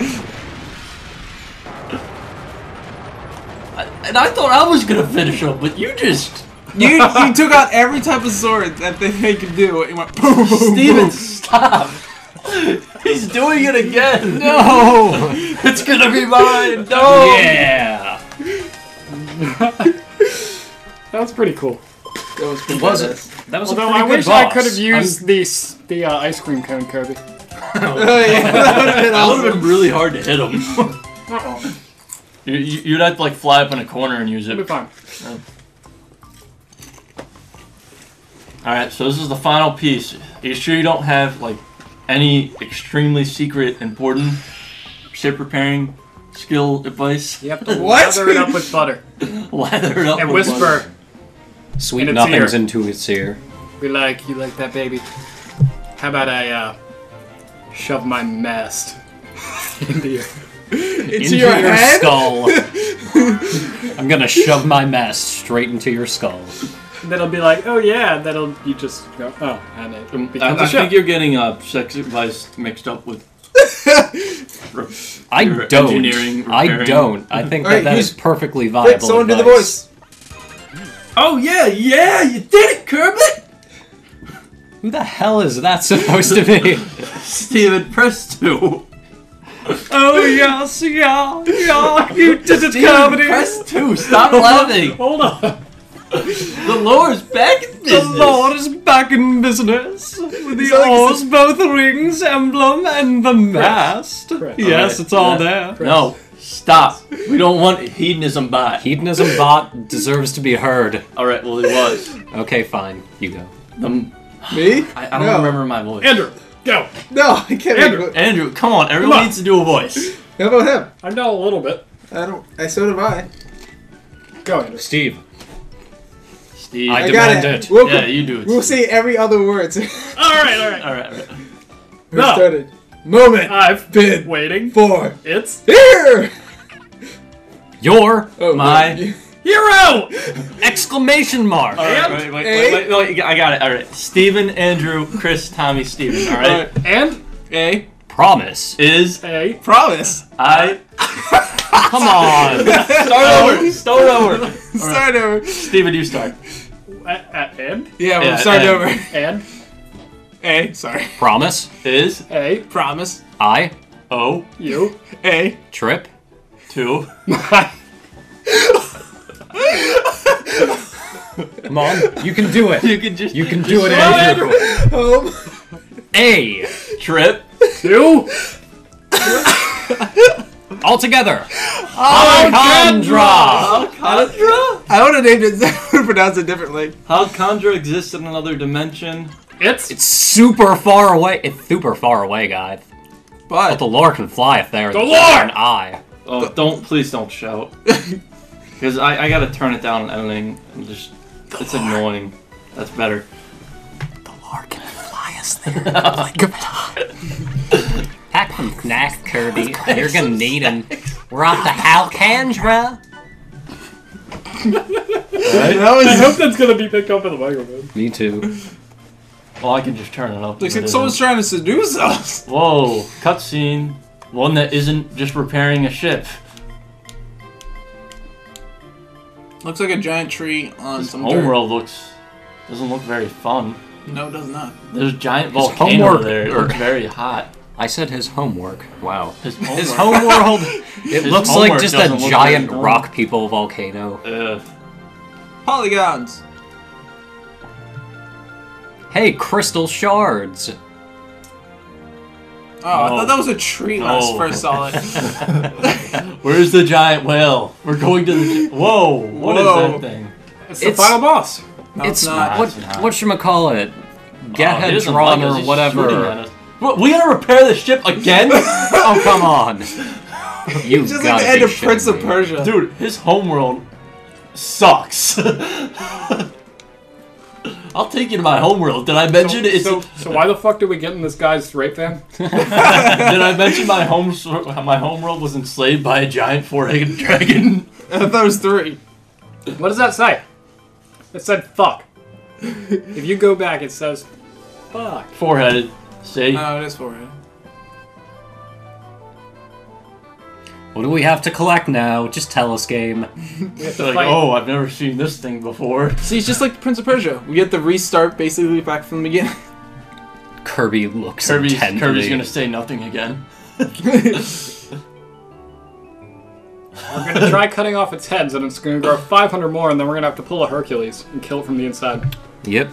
I- And I thought I was gonna finish him, but you just... You you took out every type of sword that they, they could do. It went boom, boom, Steven, boom. stop! He's doing it again! No! It's gonna be mine! No! Yeah! That's pretty cool. That was pretty Was badass. it? That was Although a pretty I good wish I boss. could have used the s- the uh, ice cream cone, Kirby. Oh, yeah, that would have been That would have awesome. been really hard to hit him. Uh-oh. You, you- you'd have to like fly up in a corner and use It'll be it. fine. Alright, so this is the final piece. Are you sure you don't have like any extremely secret, important ship repairing skill advice? You have to What? lather it up with butter. Lather it up And with whisper. butter. Sweet in its nothings ear. into its ear. Be like, you like that, baby? How about I, uh, shove my mast into your... Into, into your, head? skull. I'm gonna shove my mast straight into your skull. Then it'll be like, oh yeah, and then it'll, you just go, oh, and it Um, I, becomes I a ship. think you're getting uh, sex advice mixed up with I your don't. engineering, I repairing. don't. I think that Alright, that who's- is perfectly viable. Quick, someone do the advice. voice. Oh yeah, yeah, you did it, Kirby! Who the hell is that supposed to be? Steven, press two. Oh yes, yeah, yeah, you did it, Steven, comedy! press two. Stop laughing. Hold on. The Lord's back in business. The Lord is back in business with the like oars, both rings, emblem, and the mast. Chris. Yes, Alright, it's all yeah. there. No, stop. We don't want hedonism bot. Hedonism bot deserves to be heard. Alright, well, it was. Okay, fine. You go. Um, Me? I, I don't No. remember my voice. Andrew, go. No, I can't. Andrew. Make Andrew, come on. Everyone on. needs to do a voice. How about him? I know a little bit. I don't. I so do I. Go, Andrew. Steve, Steve. I I got demand it. it. We'll, yeah, you do it. we'll say every other word. Who All right, all right. Alright, alright. No. started? Moment. I've been waiting. for It's here. your Oh, My- no. hero. exclamation mark. Alright, And- wait, wait, A. wait, wait, wait, I got it. Alright. Steven, Andrew, Chris, Tommy, Steven. Alright? Alright. And A. Promise. Is a Promise. I. Come on. Start over. Start over. Start over. Steven, you start. a, a and Yeah, we'll Yeah, start and- over. and A. Sorry. Promise. Is a Promise. I. O you A. Trip. two. Come on. You can do it. You can just. You can just do it, start Andrew. Home. A. Trip. two All together. Alcandra. I would have named it. I would pronounce it differently. How Alcandra exists in another dimension. It's It's super far away. It's super far away, guys. But But the lore can fly if there. The there's lore! an eye. Oh, don't please don't shout. Because I, I gotta turn it down in editing. And just it's annoying. That's better. the Lord can fly us there. Like a Pack some snacks, Kirby. You're gonna need them. We're off to Alcandra. that I was. hope that's gonna be picked up in the microphone. Me too. Well, I can just turn it up. Looks if like it someone's isn't. trying to seduce us. Whoa, cutscene. One that isn't just repairing a ship. Looks like a giant tree on This some dirt. homeworld looks doesn't look very fun. No, it does not. There's a giant His volcano homework- there. It or- looks very hot. I said his homework. Wow. His homework. His homeworld. It His looks like homework just a doesn't look giant very rock people volcano. Ugh. Polygons. Hey, crystal shards. Oh, I No. thought that was a tree when I No. first saw it. Where's the giant whale? We're going to the. Whoa! What is Whoa. that thing? It's the It's- final boss. No, it's it's not. what It's not. what should call it? Oh, he Gehedron doesn't like us. or He's shooting at whatever. us. What, we gotta repair the ship again? Oh come on! You It's just gotta like the end be of Prince shitting of me. Persia. Dude, his homeworld sucks. I'll take you to my homeworld. Did I mention So, it's? so, so why the fuck did we get in this guy's rape van? Did I mention my home my homeworld was enslaved by a giant four-headed dragon? I thought it was three. What does that say? It said fuck. If you go back, it says fuck. Four-headed. See? Oh, it is four. What do we have to collect now? Just tell us, game. We have to Like, fight. oh, I've never seen this thing before. See, it's just like Prince of Persia. We get the restart basically back from the beginning. Kirby looks Kirby's, intently. Kirby's gonna say nothing again. We're gonna try cutting off its heads, and it's gonna grow five hundred more, and then we're gonna have to pull a Hercules and kill it from the inside. Yep.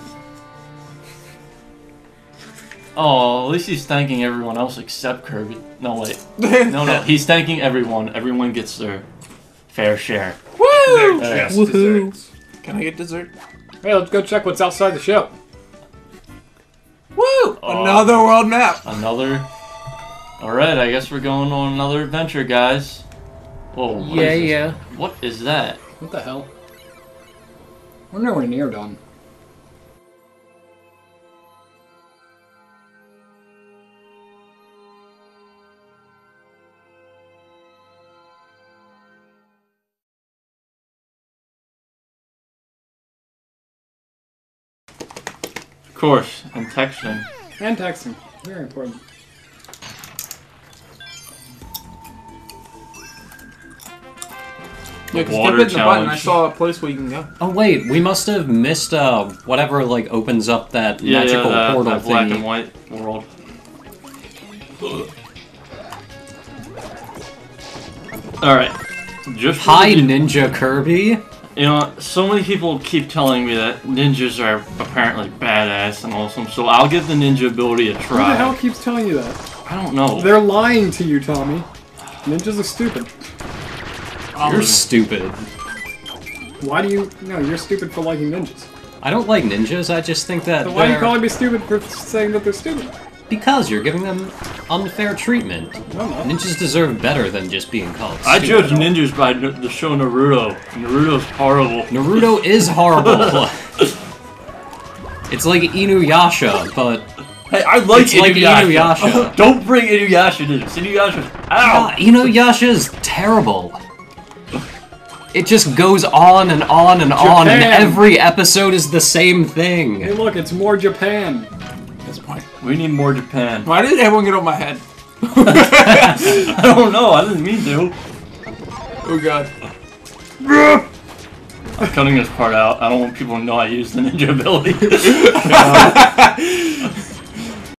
Oh, at least he's thanking everyone else except Kirby. No, wait. No, no, he's thanking everyone. Everyone gets their fair share. Woo! Yes, Woohoo! desserts. Can I get dessert? Hey, let's go check what's outside the ship. Woo! Oh. Another world map. Another. Alright, I guess we're going on another adventure, guys. Whoa, what Yeah, is this? yeah. What is that? What the hell? We're nowhere near done. Of course, and texting. And texting. Very important. Yeah, because Water keep hitting the button. I challenge. saw a place where you can go. Oh wait, we must have missed uh whatever like opens up that Yeah, magical yeah, that, portal that black thingy. and white world. Alright. Just for Hi, the- Ninja Kirby. You know, so many people keep telling me that ninjas are apparently badass and awesome, so I'll give the ninja ability a Who the try. hell keeps telling you that? I don't know. They're lying to you, Tommy. Ninjas are stupid. You're stupid. Why do you... No, you're stupid for liking ninjas. I don't like ninjas, I just think that So why are you they're- calling me stupid for saying that they're stupid? Because you're giving them unfair treatment. No, no. Ninjas deserve better than just being called I stupid. judge ninjas by n- the show Naruto. Naruto's horrible. Naruto is horrible. It's like Inuyasha, but Hey, I like It's like Inuyasha. Inuyasha. Don't bring Inuyasha to this. Inuyasha's... Ow! ah, Inuyasha is terrible. It just goes on and on and on, and Japan. every episode is the same Hey, thing. look, it's more Japan. That's the point. We need more Japan. Why did everyone get on my head? I don't know. I didn't mean to. Oh god. I'm cutting this part out. I don't want people to know I used the ninja ability.